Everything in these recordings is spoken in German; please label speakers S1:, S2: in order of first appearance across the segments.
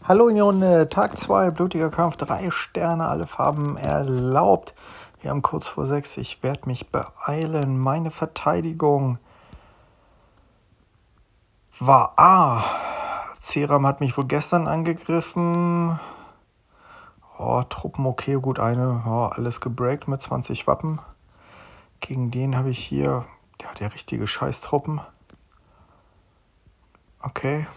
S1: Hallo in die Runde, Tag 2, blutiger Kampf, 3 Sterne, alle Farben erlaubt. Wir haben kurz vor 6, ich werde mich beeilen. Meine Verteidigung war A. Ceram hat mich wohl gestern angegriffen. Truppen okay, gut eine, alles gebreakt mit 20 Wappen. Gegen den habe ich hier, der richtige Scheißtruppen. Okay.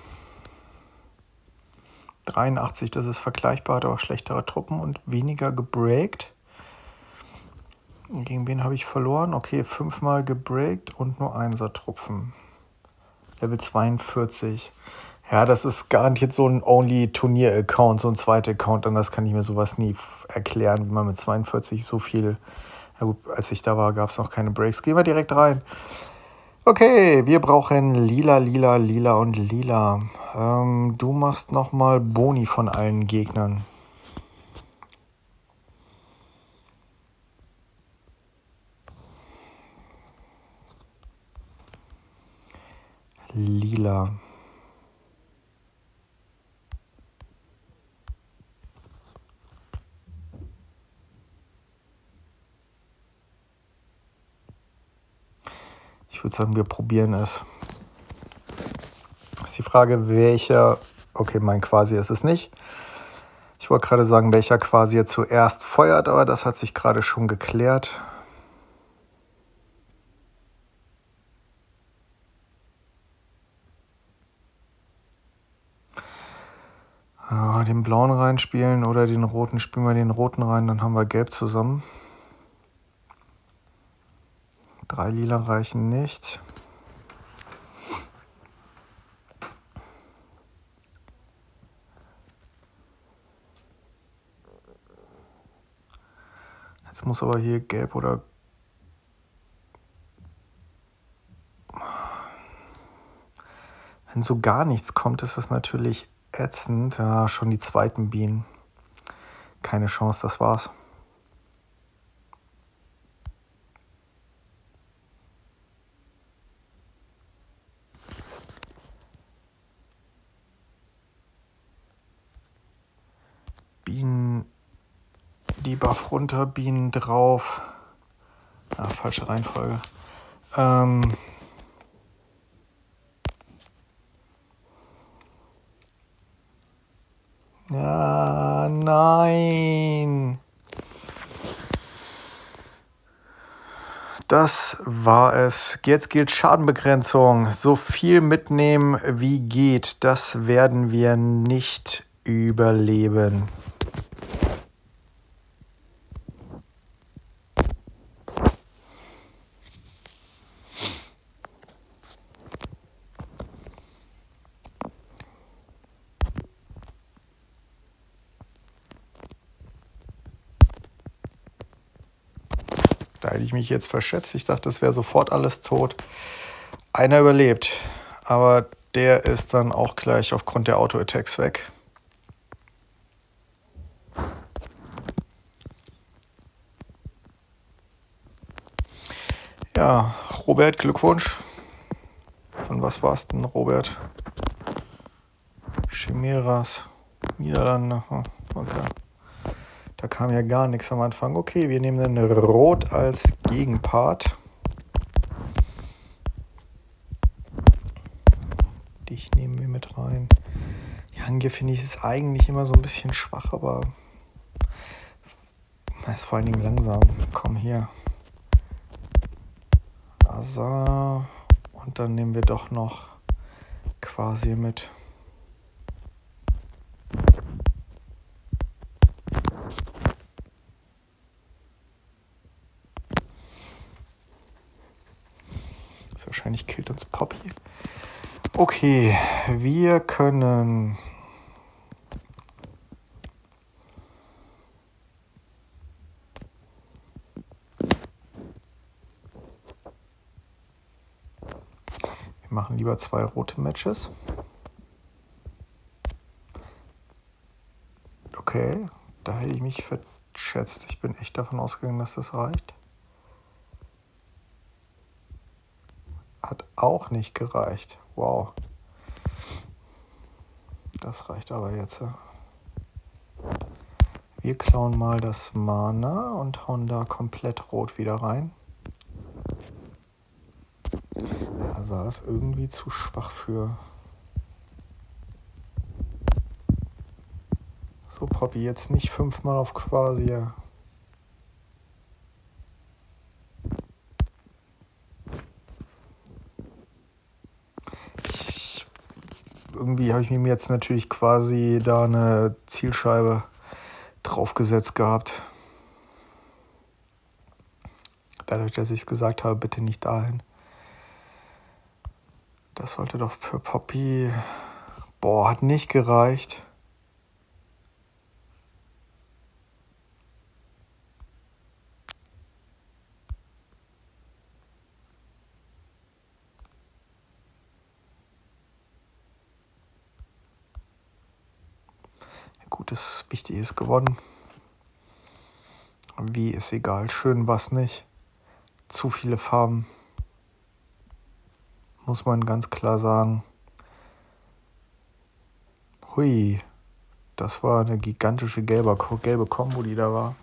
S1: 83, das ist vergleichbar, hat aber schlechtere Truppen und weniger gebreakt. Gegen wen habe ich verloren? Okay, 5-mal gebreakt und nur 1er-Truppen. Level 42. Ja, das ist garantiert so ein Only-Turnier-Account, so ein zweiter Account. Anders kann ich mir sowas nie erklären, wie man mit 42 so viel... Ja gut, als ich da war, gab es noch keine Breaks. Gehen wir direkt rein. Okay, wir brauchen lila, lila, lila und lila. Du machst nochmal Boni von allen Gegnern. Lila. Ich würde sagen, wir probieren es. Ist die Frage, welcher... Okay, mein Quasi ist es nicht. Ich wollte gerade sagen, welcher Quasi jetzt zuerst feuert, aber das hat sich gerade schon geklärt. Den blauen reinspielen oder den roten, spielen wir den roten rein, dann haben wir gelb zusammen. 3 lila reichen nicht. Jetzt muss aber hier gelb oder... Wenn so gar nichts kommt, ist das natürlich ätzend. Ja, schon die zweiten Bienen. Keine Chance, das war's. Bienen, Debuff runter, Bienen drauf. Falsche Reihenfolge. Ja, nein. Das war es. Jetzt gilt Schadenbegrenzung. So viel mitnehmen wie geht. Das werden wir nicht überleben. Da hätte ich mich jetzt verschätzt. Ich dachte, es wäre sofort alles tot. Einer überlebt, aber der ist dann auch gleich aufgrund der Auto-Attacks weg. Ja, Robert, Glückwunsch. Von was war's denn, Robert? Chimeras, Niederlande. Okay. Da kam ja gar nichts am Anfang. Okay, wir nehmen dann Rot als Gegenpart. Dich nehmen wir mit rein. Jange finde ich ist eigentlich immer so ein bisschen schwach, aber er ist vor allen Dingen langsam. Komm hier. Azar. Und dann nehmen wir doch noch Quasi mit. Wahrscheinlich killt uns Poppy. Okay, wir können... Wir machen lieber 2 rote Matches. Okay, da hätte ich mich verschätzt. Ich bin echt davon ausgegangen, dass das reicht. Hat auch nicht gereicht. Wow. Das reicht aber jetzt. Wir klauen mal das Mana und hauen da komplett rot wieder rein. Also das ist irgendwie zu schwach für. So, Poppy, jetzt nicht 5-mal auf Quasia. Irgendwie habe ich mir jetzt natürlich quasi da eine Zielscheibe draufgesetzt gehabt. Dadurch, dass ich es gesagt habe, bitte nicht dahin. Das sollte doch für Poppy... Boah, hat nicht gereicht. Gut, das Wichtige ist gewonnen. Wie, ist egal. Schön was nicht. Zu viele Farben. Muss man ganz klar sagen. Hui. Das war eine gigantische gelbe Kombo, die da war.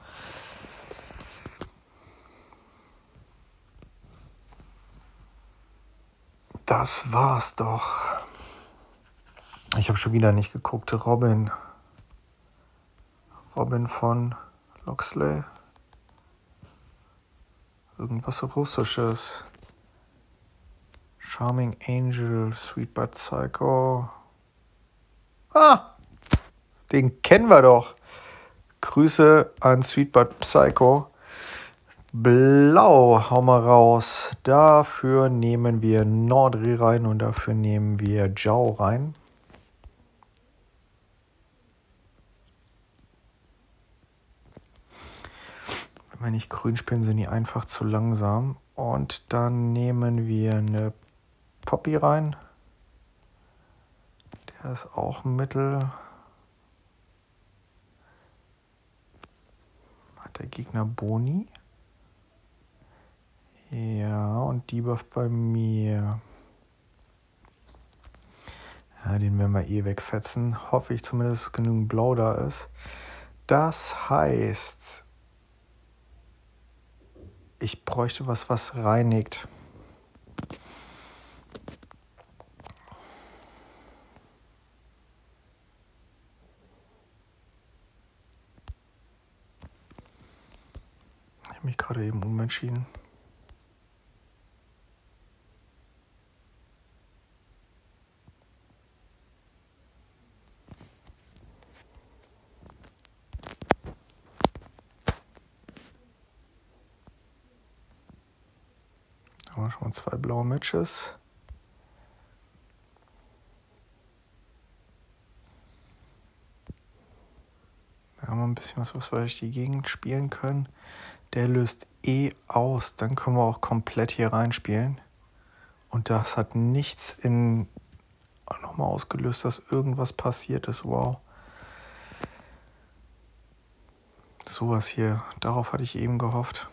S1: Das war's doch. Ich habe schon wieder nicht geguckt. Robin von Loxley. Irgendwas Russisches. Charming Angel, Sweet But Psycho. Ah! Den kennen wir doch. Grüße an Sweet But Psycho. Blau, hau mal raus. Dafür nehmen wir Nordri rein und dafür nehmen wir Zhao rein. Wenn wir nicht grün spielen, sind die einfach zu langsam. Und dann nehmen wir eine Poppy rein. Der ist auch Mittel. Hat der Gegner Boni? Ja, und Debuff bei mir. Ja, den werden wir eh wegfetzen. Hoffe ich zumindest, dass genügend Blau da ist. Das heißt, ich bräuchte was reinigt. Ich habe mich gerade eben umentschieden. Da haben wir schon mal 2 blaue Matches. Da haben wir ein bisschen was wir durch die Gegend spielen können. Der löst eh aus. Dann können wir auch komplett hier reinspielen. Und das hat nichts nochmal ausgelöst, dass irgendwas passiert ist. Wow. Sowas hier. Darauf hatte ich eben gehofft.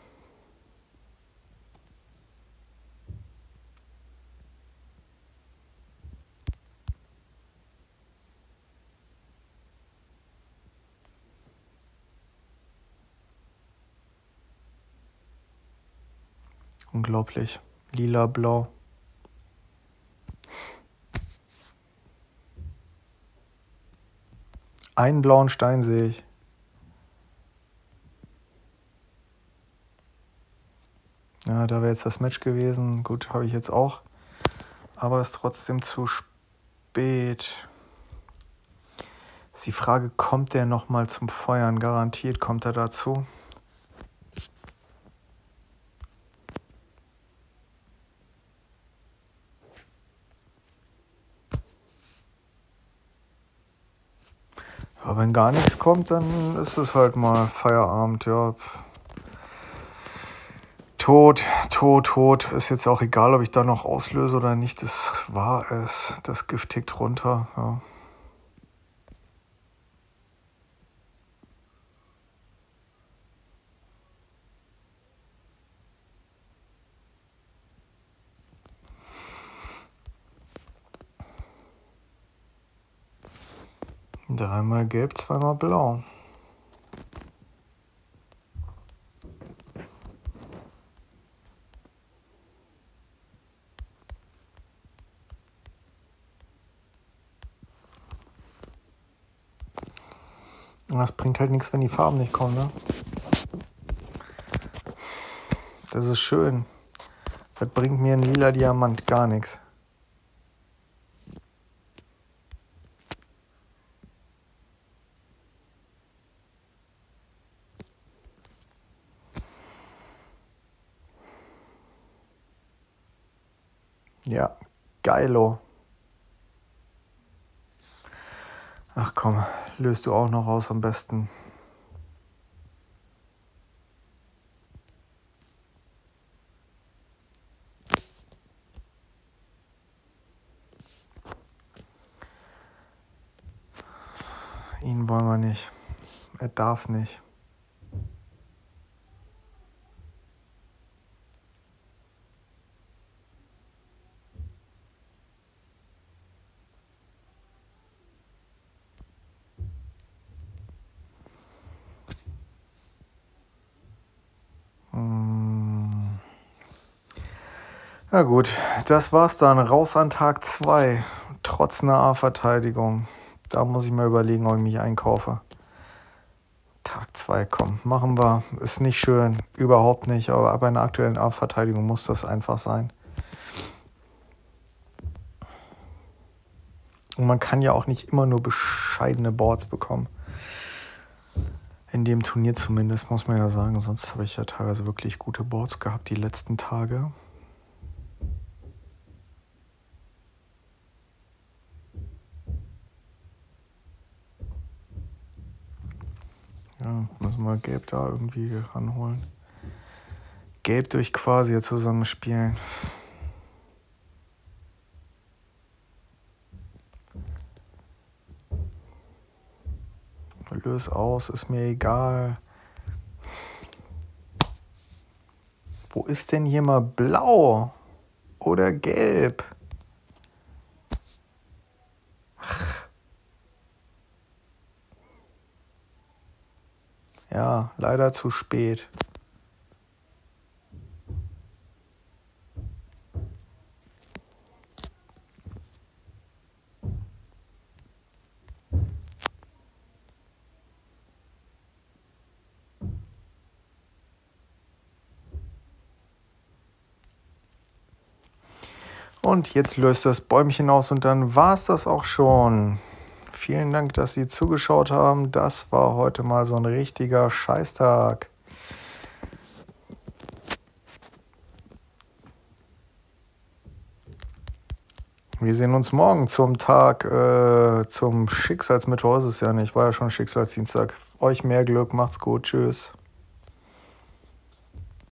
S1: Unglaublich. Lila, blau. Einen blauen Stein sehe ich. Ja, da wäre jetzt das Match gewesen. Gut, habe ich jetzt auch. Aber ist trotzdem zu spät. Ist die Frage, kommt der nochmal zum Feuern? Garantiert kommt er dazu. Aber wenn gar nichts kommt, dann ist es halt mal Feierabend, ja. Tot. Ist jetzt auch egal, ob ich da noch auslöse oder nicht. Das war es. Das Gift tickt runter, ja. Dreimal gelb, zweimal blau. Das bringt halt nichts, wenn die Farben nicht kommen, ne? Das ist schön. Das bringt mir ein lila Diamant gar nichts. Ja, geilo. Ach komm, löst du auch noch aus am besten. Ihn wollen wir nicht. Er darf nicht. Na gut, das war's dann. Raus an Tag 2. Trotz einer A-Verteidigung. Da muss ich mal überlegen, ob ich mich einkaufe. Tag 2, komm, machen wir. Ist nicht schön, überhaupt nicht. Aber bei einer aktuellen A-Verteidigung muss das einfach sein. Und man kann ja auch nicht immer nur bescheidene Boards bekommen. In dem Turnier zumindest, muss man ja sagen. Sonst habe ich ja teilweise wirklich gute Boards gehabt die letzten Tage. Ja, müssen wir Gelb da irgendwie ranholen. Gelb durch Quasi zusammenspielen. Löse aus, ist mir egal. Wo ist denn hier mal blau? Oder gelb? Ja, leider zu spät. Und jetzt löst das Bäumchen aus und dann war es das auch schon. Vielen Dank, dass Sie zugeschaut haben. Das war heute mal so ein richtiger Scheißtag. Wir sehen uns morgen zum Tag, zum Schicksalsmittwoch ist es ja nicht. War ja schon Schicksalsdienstag. Euch mehr Glück, macht's gut, tschüss.